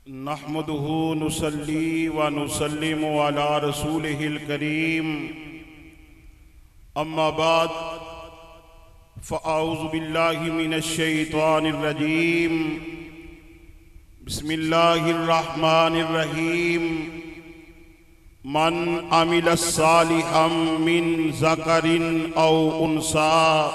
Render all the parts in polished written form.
नहमदुहु नुसल्ली व नुसल्लिमु अला रसूलिहिल करीम। अम्मा बाद फ़अऊज़ु बिल्लाहि मिनश शैतानिर रजीम। बिस्मिल्लाहिर रहमानिर रहीम। मन अमिल सालिहम मिन ज़करिन औ उन्सा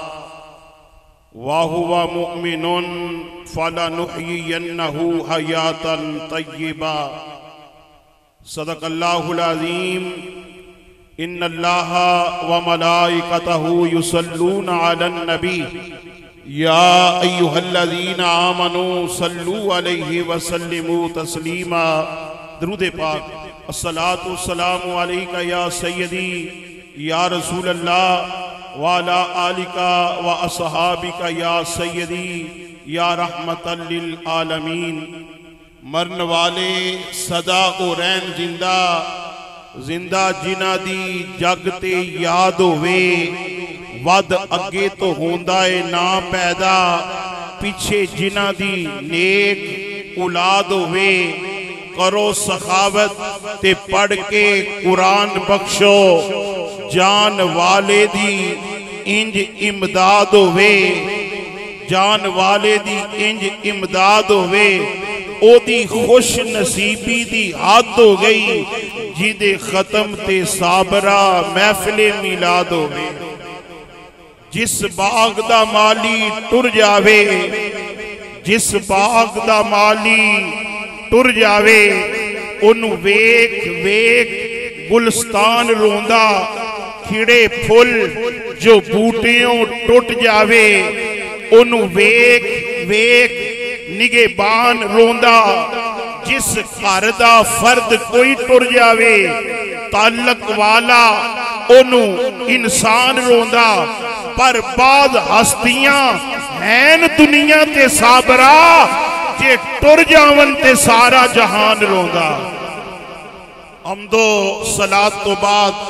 वहुव मुमिनुन फलनुहयियन्नहु हयातन तय्यिबा। सदक़ल्लाहुल अज़ीम। इन्नल्लाहा व मलाइकतहु युसल्लूना अलन नबी या अय्युहल्लज़ीना आमनू सल्लू अलैहि व सल्लिमू तस्लीमा। दरूद पाक। अस्सलातु वस्सलामु अलैका या सय्यदी या रसूल अल्लाह वाला आलिका व असहाबिका या सय्यदी या रहमतल लिल आलमीन। मरन वाले सदा ओ रैन जिंदा, जिंदा जिन्हां दी जग ते याद होवे। वध अगे तो होंदा है ना पैदा, पिछे जिन्हां दी नेक औलाद होवे। करो सखावत ते पढ़ के कुरान बख्शो, जान वाले दी इंज इमदाद होवे। जान वाले दी इंज इमदाद होवे। ओदी खुश नसीबी दी हद हो गई, जिदे खत्म ते साबरा महफिले मिलाद होवे। जिस बाग दा माली टुर जावे, जिस बाग दा माली टुर जावे, ओनू वेख वेख गुलस्तान रोंदा। खिड़े फुल जो बूटियों टुट जावे, ओनू वेख वेख निगेबान रोंदा। जिस घर दा फर्द कोई टुर जावे, ताल्लक वाला ओनू इंसान रोंदा। पर बाद हस्तियां हैन दुनिया ते साबरा, जे टुर जावन ते सारा जहान रोंदा। हमदो सलात तो बाद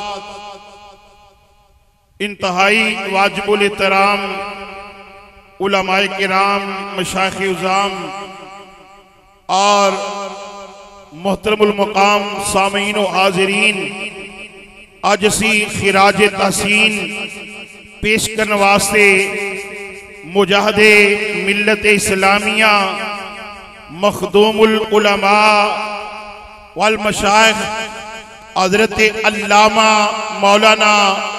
इंतहाई वाजिबुल एहतराम उलमाए किराम, मशाइख़ उज़ाम और मोहतरमुल मकाम सामीन व हाज़रीन, अज असी खिराज तहसीन पेश करने वास्ते मुजाहिदे मिल्लत इस्लामिया मखदूमुल उलमा वल मशाइख़ हज़रत अल्लामा मौलाना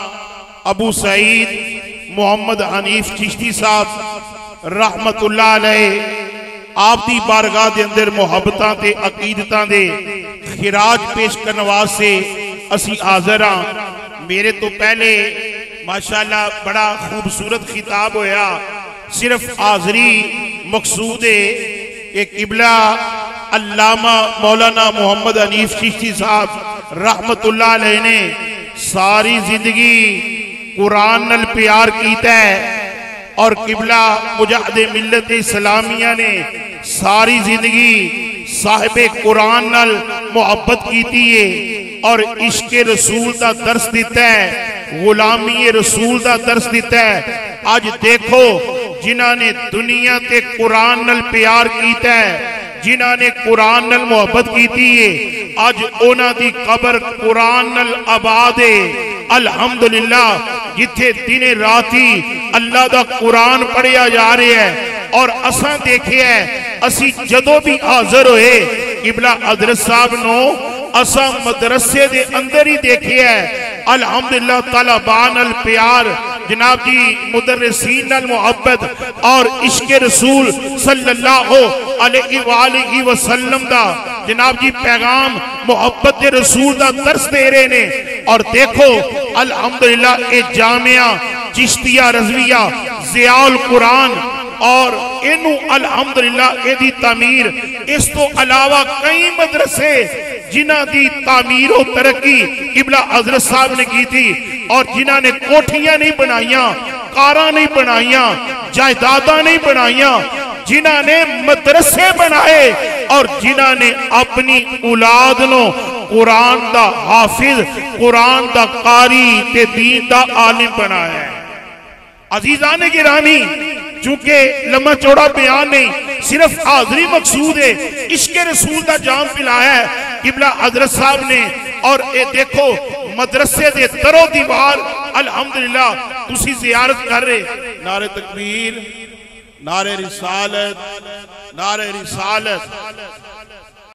अबू सईद मोहम्मद हनीफ चिश्ती साहब रहमतुल्लाह अलैह आप दी बारगाह दे अंदर मुहब्बतां ते अकीदतां दे खिराज पेश करने वास्ते असी हाज़र हां। मेरे तो पहले माशाअल्लाह बड़ा खूबसूरत खिताब होया। सिर्फ हाज़री मकसूद है कि किबला अल्लामा मौलाना मोहम्मद हनीफ चिश्ती साहब रहमतुल्लाह अलैह ने सारी जिंदगी कुरान नाल प्यार कीता है, और किबला मुजाहिदे मिल्लत इस्लामिया ने सारी जिंदगी साहिबे कुरान नाल मोहब्बत कीती है और इश्के रसूल दा दर्स दिता है, गुलामी रसूल दा दर्स दिता है। आज देखो जिन्हां ने दुनिया ते कुरान नाल प्यार कीता है, जिन्हां ने कुरान नाल मोहब्बत कीती है, आज उन्हां दी कबर कुरान नाल आबाद है। अल्हम्दुलिल्लाह, जिथे दिने राती अल्लाह दा कुरान पढ़िया जा रहा है। और असा देखे है, असी जदों भी हाजिर होए किबला हज़रत साहब नो असा मदरसे दे अंदर ही देखे है। अल्हम्दुलिल्लाह, तलबान अल प्यार, जनाब जी मुदर्रिसीन नाल मोहब्बत और इश्क़े रसूल सल्लल्लाहु अलैहि वसल्लम दा जनाब जी पैगाम मोहब्बत के रसूल दा दर्स दे रहे ने। और देखो अल्हम्दुलिल्लाह, ए जामिया चिश्तिया रज़विया ज़ियाउल कुरान और इनू अल्हम्दुलिल्लाह एदी तामीर, इस तो अलावा कई मदरसे जिन्हां दी तामीर और तरक्की किबला हज़रत साहब ने की थी, और जिन्हां ने कोठियां नहीं बनाइया, कारां नहीं बनाइया, जायदादा नहीं बनाइया, जिन्हां ने मदरसे बनाए और जिन्हां ने अपनी औलाद नो कुरान दा हाफिज, कुरान दा कारी ते दीन दा आलिम बनाया है। अजीजान गिरामी, चूंकि लम्बा चौड़ा बयान नहीं, सिर्फ हाजरी मकसूद है, इश्क रसूल का जाम पिलाया है किबला हजरत साहब ने। और ये देखो मदरसे दे तरो दीवार अल्हम्दुलिल्लाह तुसी जियारत कर रहे। नारे तकबीर, नारे रिसालत, नारे रिसालत।